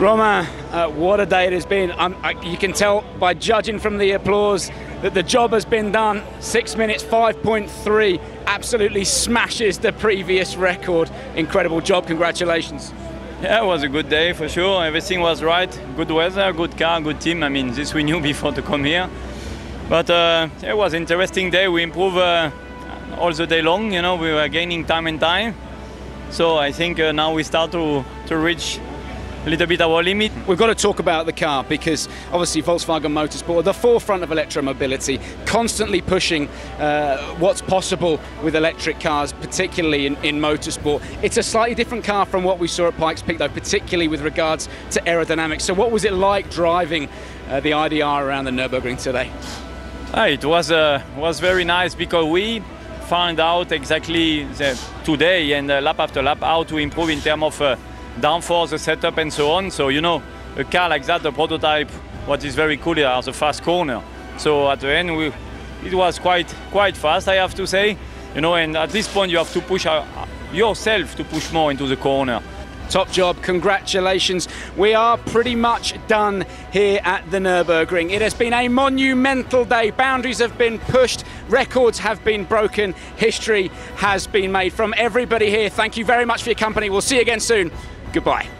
Romain, what a day it has been. You can tell by judging from the applause that the job has been done. 6 minutes 5.3 absolutely smashes the previous record. Incredible job, congratulations. Yeah, it was a good day for sure. Everything was right. Good weather, good car, good team. I mean, this we knew before to come here. But it was an interesting day. We improved all the day long. You know, we were gaining time and time. So I think now we start to reach a little bit our limit. We've got to talk about the car because obviously Volkswagen Motorsport are the forefront of electromobility, constantly pushing what's possible with electric cars, particularly in motorsport. It's a slightly different car from what we saw at Pikes Peak though, particularly with regards to aerodynamics. So what was it like driving the IDR around the Nürburgring today? It was very nice because we found out exactly today and lap after lap how to improve in terms of downforce, the setup and so on. So, you know, a car like that, the prototype, what is very cool are the fast corner. So at the end, it was quite fast, I have to say. You know, and at this point you have to push yourself to push more into the corner. Top job, congratulations. We are pretty much done here at the Nürburgring. It has been a monumental day. Boundaries have been pushed, records have been broken, history has been made. From everybody here, thank you very much for your company. We'll see you again soon. Goodbye.